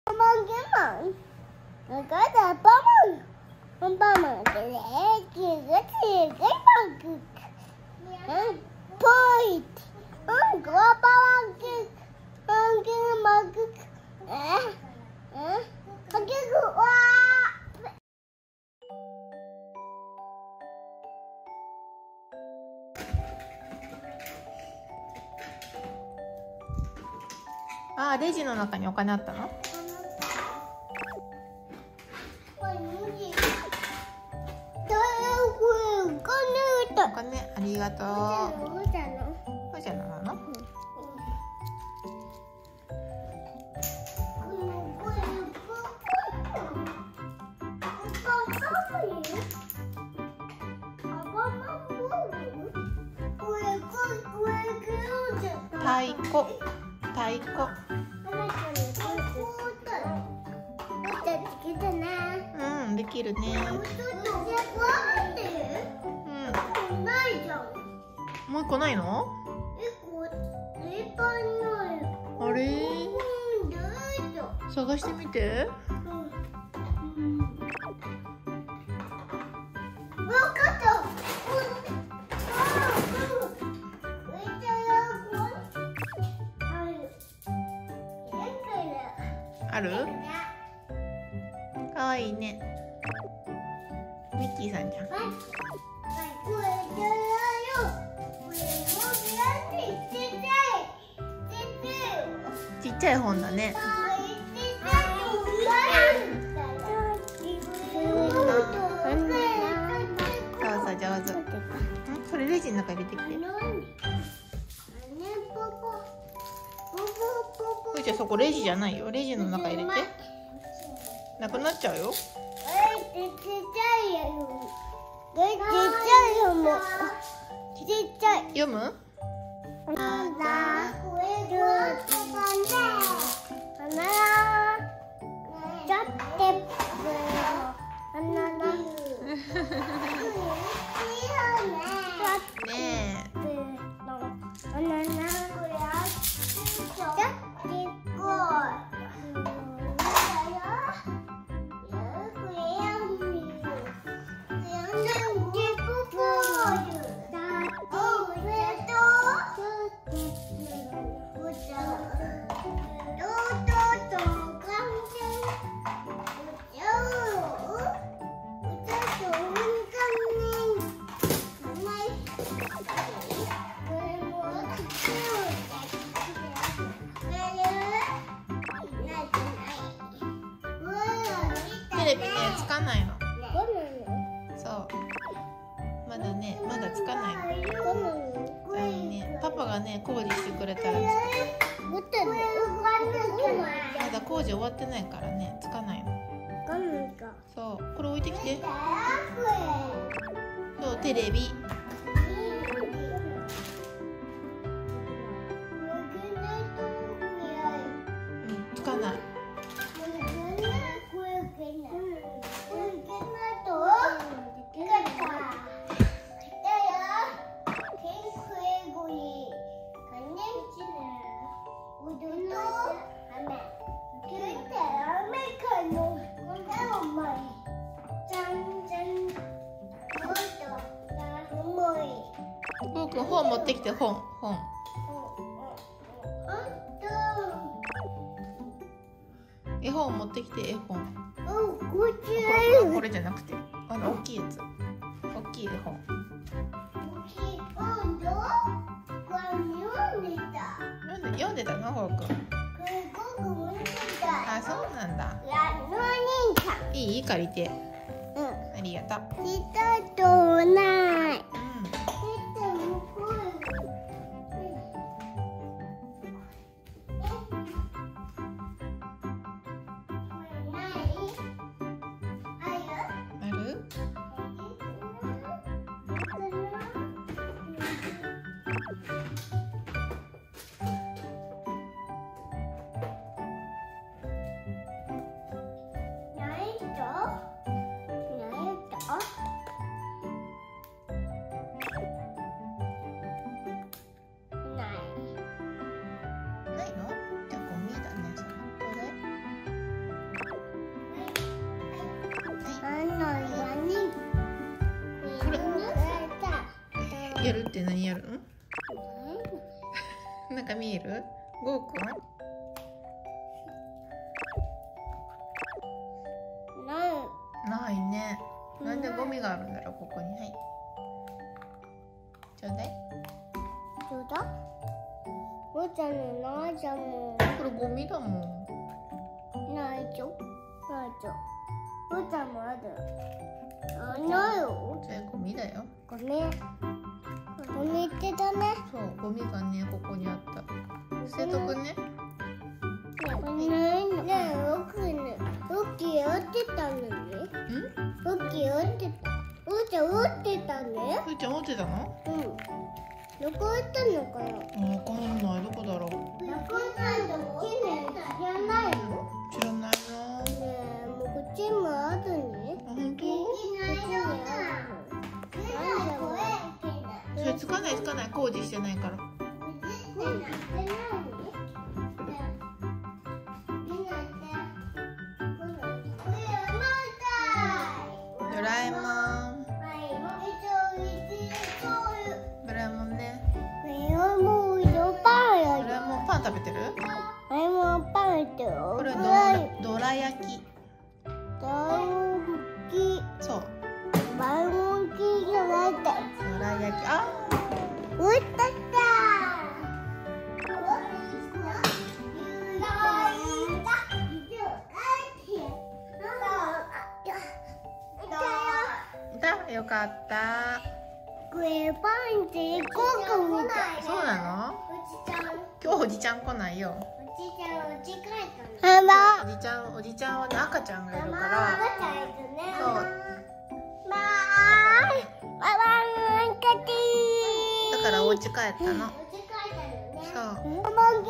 あ、レジの中にお金あったの？お金ありがとう。おじゃなの？太鼓。太鼓。うん、できるね。もう一個ないの？あれ？探してみて。ある？かわいいね。ミッキーさんじゃん。ちっちゃい本だね。そうそう、上手。それレジの中入れてきて。じゃあそこレジじゃないよ。レジの中入れて。なくなっちゃうよ。ちっちゃい。読む？テレビね、つかないの。そう。まだね、まだつかないの。ね、パパがね、工事してくれたらつく。まだ工事終わってないからね、つかないの。そう、これ置いてきて。そう、テレビ。つかない。本持ってきて、本。絵本持ってきて、絵本。これじゃなくて、大きいやつ。大きい絵本。読んでたの、ほうくん。あ、そうなんだ。いい？借りて。ありがとう。 えるって何やるの？なんか見える？ゴーくん？ないね。なんでゴミがあるんだろう、ここに。はい。ちょうだい。 ちょうだい。おーちゃんのないじゃんもん。 これゴミだもん。ないじゃん。ないじゃん。おーちゃんもある。ないよ。 それゴミだよ。 ゴミ。ゴミってだね。 そう、ゴミがね、ここにあった。捨てとくね。 ねえ、僕ね、ロッキー折ってたのね。ロッキー折ってた。おーちゃん折ってたね。 ふーちゃん折ってたの？ うん。どこ折ったのかな。 わかんない。どこだろう。 どこなんだろう。知らないの？ 知らないな。 ねえ、もうこっちもあるね。 あ、本当？それつかないつかない。工事してないから。ドラえもん。ドラえもんね。ドラえもんパン食べてる？ ドラえもんパン食べてる。 これドラ焼き。 ドラ焼き。 そう。 ドラ焼きじゃないって。 ドラ焼き。あ。 打ったった。 よかった。 これパンって行こうかみたい。 そうなの？今日おじちゃん来ないよ。 おじちゃんおじ帰ったの。 おじちゃんはね、赤ちゃんがいるから。そう。だからお家帰ったの。そう。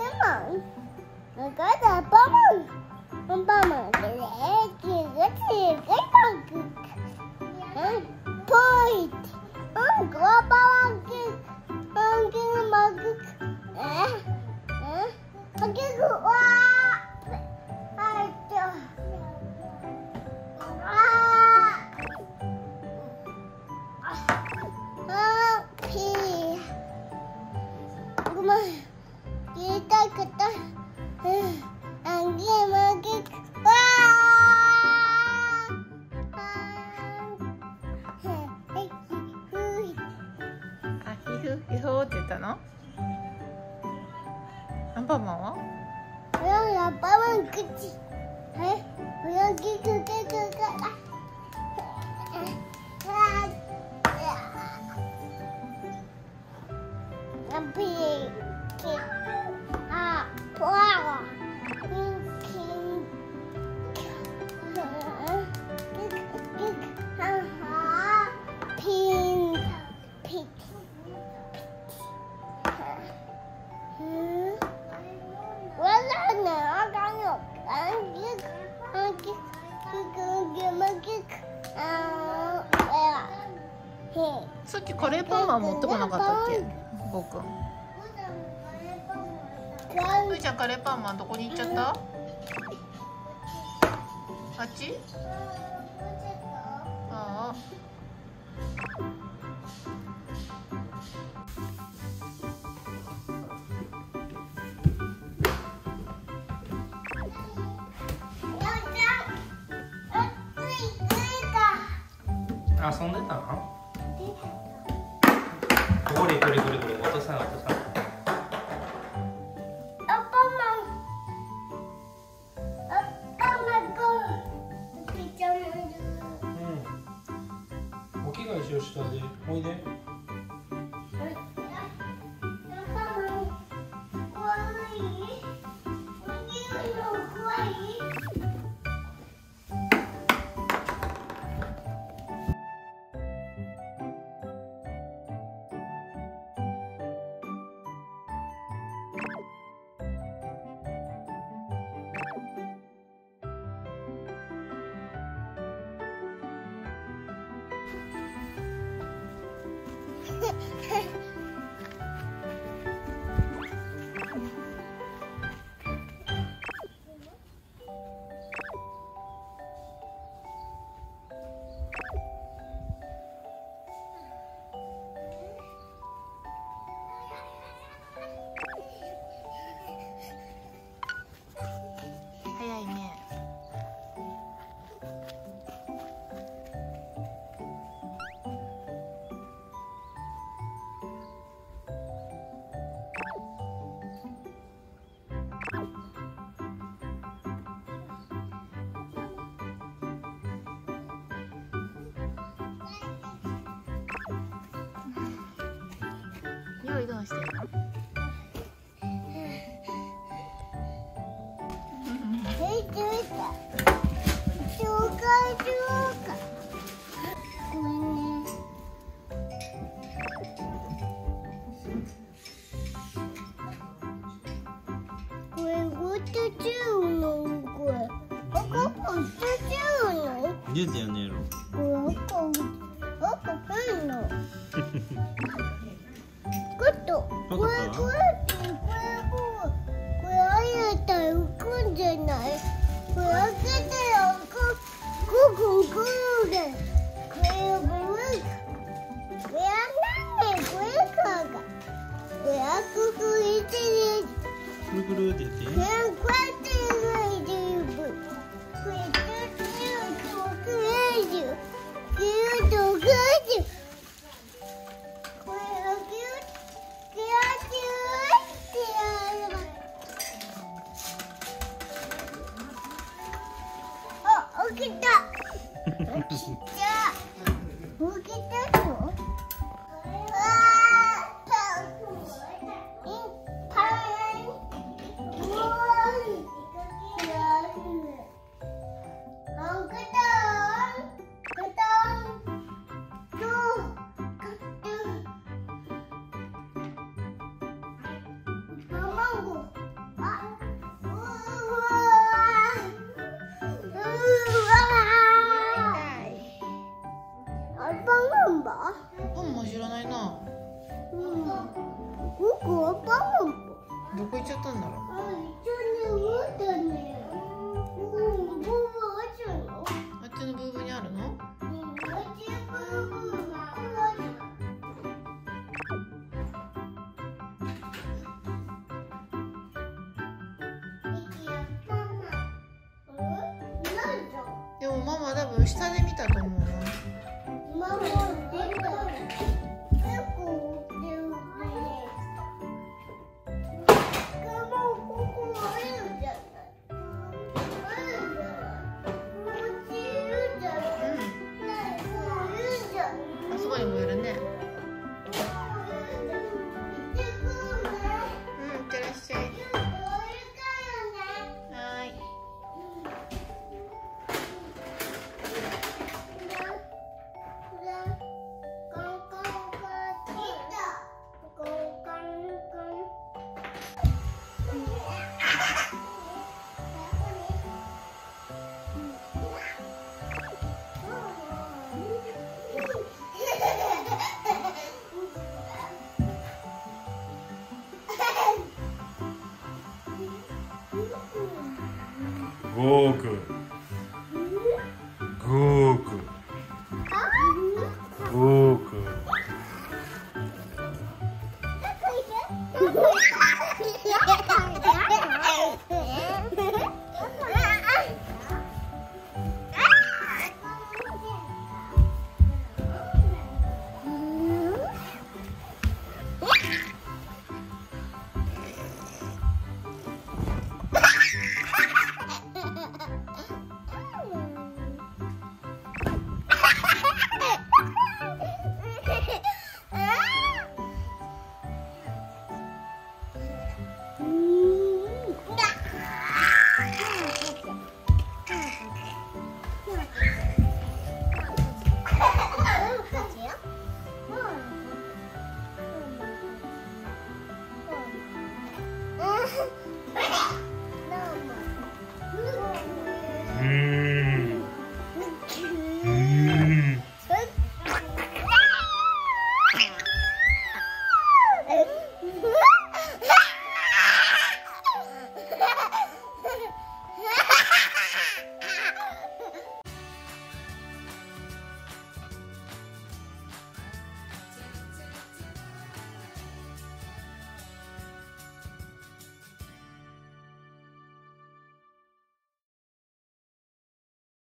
ヒフって言ったの？アンパンマンは？ アンパンマン口。 さっきカレーパンマン持ってこなかったっけ？ゴーくん。ふーちゃんカレーパンマンどこに行っちゃった？あっち？ああ。 遊んでたの？これ落とさん。お着替えしようしたで、おいで。 リどうしてるの？ 出てやねえろ。くるくるって言って。 起きた。 パンも知らないな。どこ行っちゃったんだろう。あっちのブーブーにあるの？でもママ多分下で見たと思うな。あそこにもいるね。いってらっしゃい。はい。 ゴーク。ゴーク。ゴーク。 うん。